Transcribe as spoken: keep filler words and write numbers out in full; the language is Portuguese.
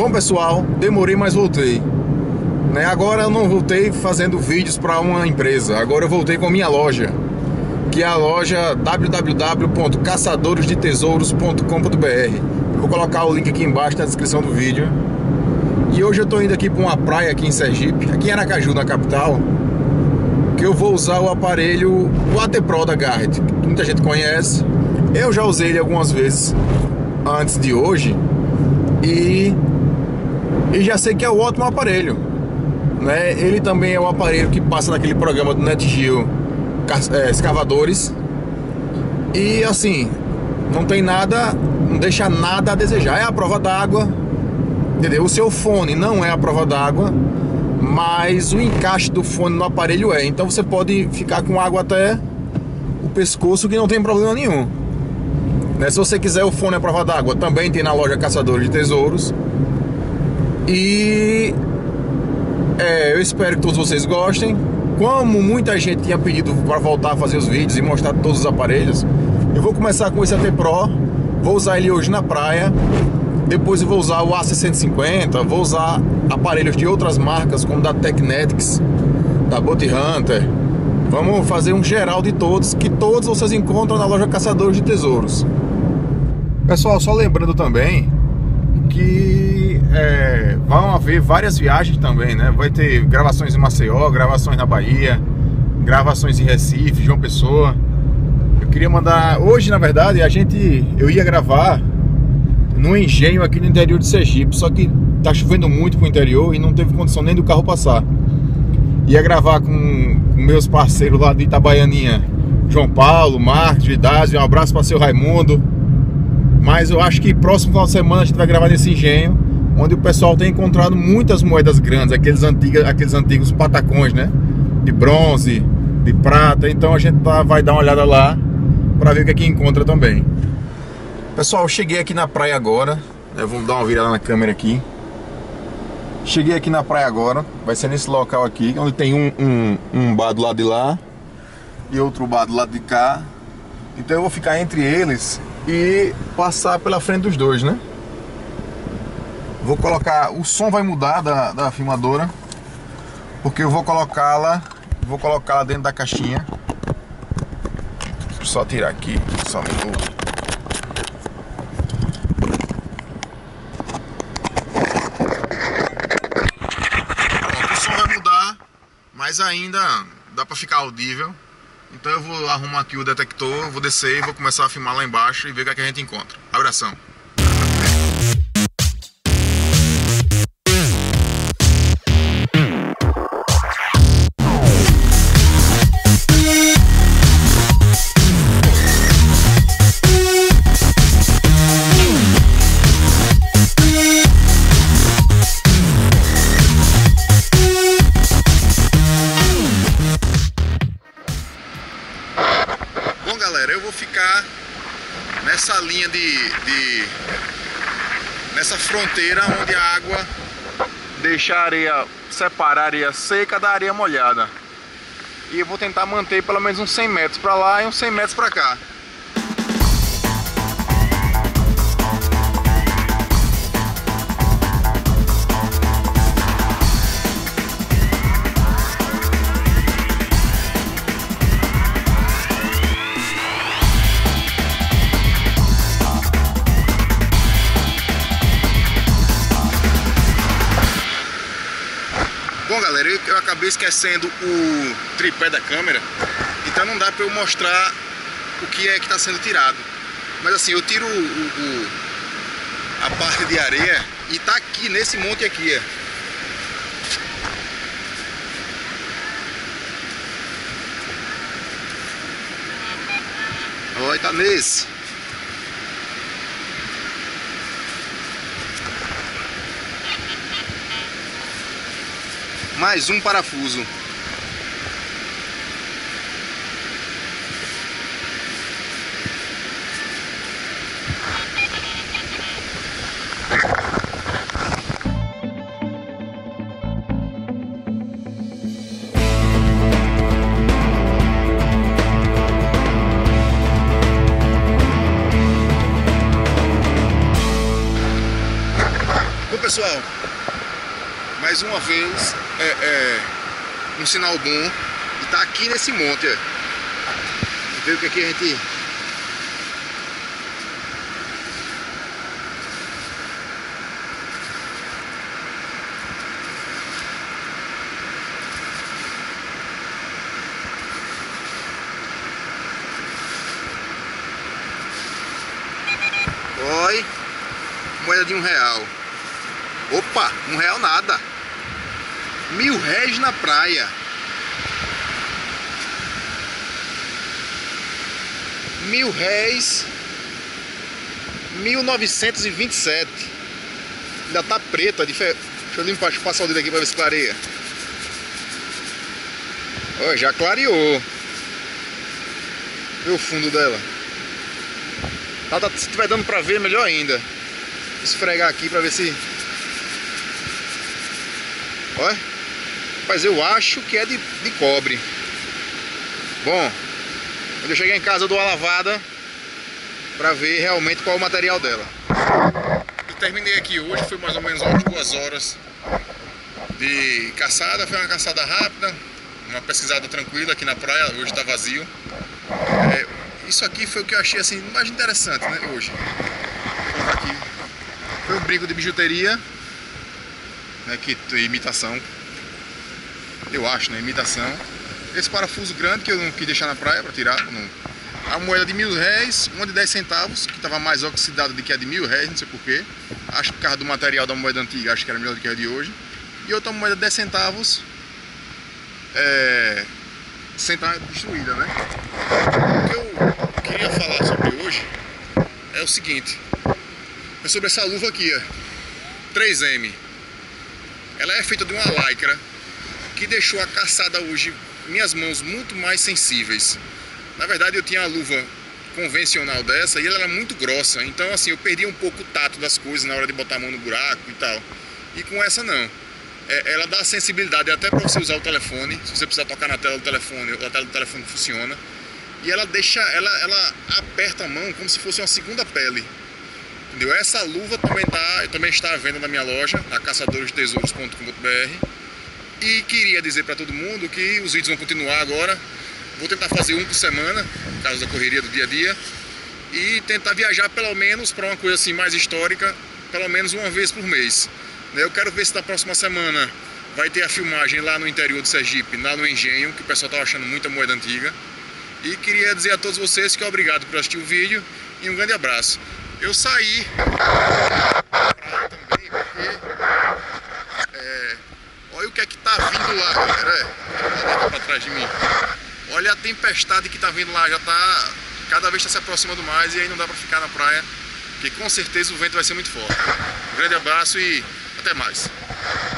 Bom pessoal, demorei, mas voltei, né? Agora eu não voltei fazendo vídeos para uma empresa. Agora eu voltei com a minha loja, que é a loja w w w ponto caçadores de tesouros ponto com ponto b r. Vou colocar o link aqui embaixo na descrição do vídeo. E hoje eu tô indo aqui para uma praia aqui em Sergipe, aqui em Aracaju, na capital, que eu vou usar o aparelho, o A T Pro da Garrett, que muita gente conhece. Eu já usei ele algumas vezes antes de hoje e, e já sei que é um ótimo aparelho, né? Ele também é o aparelho que passa naquele programa do NetGeo, é, escavadores. E assim, não tem nada, não deixa nada a desejar. É a prova d'água, entendeu? O seu fone não é a prova d'água, mas o encaixe do fone no aparelho é. Então você pode ficar com água até o pescoço, que não tem problema nenhum, né? Se você quiser o fone à prova d'água, também tem na loja Caçadores de Tesouros. E é, eu espero que todos vocês gostem. Como muita gente tinha pedido para voltar a fazer os vídeos e mostrar todos os aparelhos, eu vou começar com esse A T Pro. Vou usar ele hoje na praia. Depois eu vou usar o A C cento e cinquenta. Vou usar aparelhos de outras marcas, como da Tecnetics, da Bounty Hunter. Vamos fazer um geral de todos, que todos vocês encontram na loja Caçadores de Tesouros. Pessoal, só lembrando também que é, vão haver várias viagens também, né? Vai ter gravações em Maceió, gravações na Bahia, gravações em Recife, João Pessoa. Eu queria mandar... Hoje, na verdade, a gente... Eu ia gravar no engenho aqui no interior de Sergipe, só que tá chovendo muito pro interior e não teve condição nem do carro passar. Ia gravar com, com meus parceiros lá de Itabaianinha, João Paulo, Marcos, Vidazio. Um abraço para seu Raimundo. Mas eu acho que próximo final de semana a gente vai gravar nesse engenho, onde o pessoal tem encontrado muitas moedas grandes, aqueles, antigos, aqueles antigos patacões, né? De bronze, de prata. Então a gente tá, vai dar uma olhada lá para ver o que é que encontra também. Pessoal, eu cheguei aqui na praia agora. Eu vou dar uma virada na câmera aqui. Cheguei aqui na praia agora. Vai ser nesse local aqui, onde tem um, um, um bar do lado de lá e outro bar do lado de cá. Então eu vou ficar entre eles e passar pela frente dos dois, né? Vou colocar... O som vai mudar da, da filmadora, porque eu vou colocá-la Vou colocá-la dentro da caixinha. Deixa eu só tirar aqui, só um minuto. O som vai mudar, mas ainda dá pra ficar audível. Então eu vou arrumar aqui o detector, vou descer e vou começar a filmar lá embaixo e ver o que, é que a gente encontra. Abração! Eu vou ficar nessa linha de, de nessa fronteira onde a água deixa a areia, separa a areia seca da areia molhada. E eu vou tentar manter pelo menos uns cem metros para lá e uns cem metros para cá. Bom galera, eu, eu acabei esquecendo o tripé da câmera, então não dá pra eu mostrar o que é que está sendo tirado. Mas assim, eu tiro o, o, a parte de areia e tá aqui nesse monte aqui, ó. Olha, tá nesse. Mais um parafuso. pessoal, mais uma vez é, é um sinal bom e tá aqui nesse monte, ó. Vê o que aqui a gente... Oi, moeda de um real. Opa, um real nada. Mil réis na praia. Mil réis. Mil novecentos e vinte e sete. Ainda tá preta. Deixa eu limpar, deixa eu passar o dedo aqui pra ver se clareia. Olha, já clareou. Vê o fundo dela. Tá, tá, se tiver dando pra ver, melhor ainda. Vou esfregar aqui pra ver se... Olha. Mas eu acho que é de, de cobre. Bom, quando eu chegar em casa eu dou uma lavada pra ver realmente qual é o material dela. Eu terminei aqui hoje, foi mais ou menos umas duas horas de caçada. Foi uma caçada rápida, uma pesquisada tranquila aqui na praia. Hoje tá vazio. É, isso aqui foi o que eu achei assim mais interessante, né, hoje. Vou colocar aqui. Foi um brinco de bijuteria, né, que imitação. Eu acho, né, imitação. Esse parafuso grande que eu não quis deixar na praia para tirar. Não. A moeda de mil réis, uma de dez centavos, que estava mais oxidada do que a de mil réis, não sei porquê. Acho que por causa do material da moeda antiga, acho que era melhor do que a de hoje. E outra moeda de dez centavos, é, sem estar destruída, né? O que eu queria falar sobre hoje é o seguinte. É sobre essa luva aqui, ó, três M. Ela é feita de uma lycra que deixou a caçada hoje, minhas mãos muito mais sensíveis. Na verdade eu tinha a luva convencional dessa e ela era muito grossa, então assim, eu perdia um pouco o tato das coisas na hora de botar a mão no buraco e tal. E com essa não. É, ela dá sensibilidade até para você usar o telefone, se você precisar tocar na tela do telefone, a tela do telefone funciona. E ela deixa, ela, ela aperta a mão como se fosse uma segunda pele. Entendeu? Essa luva também, tá, também está à venda na minha loja, a caçadores tesouros ponto com ponto br. E queria dizer para todo mundo que os vídeos vão continuar agora. Vou tentar fazer um por semana, por causa da correria do dia a dia. E tentar viajar pelo menos para uma coisa assim mais histórica, pelo menos uma vez por mês. Eu quero ver se na próxima semana vai ter a filmagem lá no interior do Sergipe, lá no Engenho, que o pessoal está achando muita moeda antiga. E queria dizer a todos vocês que é obrigado por assistir o vídeo e um grande abraço. Eu saí também porque é, olha o que é que tá vindo lá, galera. Olha aqui pra trás de mim. Olha a tempestade que tá vindo lá, já tá, cada vez está se aproximando mais e aí não dá pra ficar na praia, porque com certeza o vento vai ser muito forte. Um grande abraço e até mais.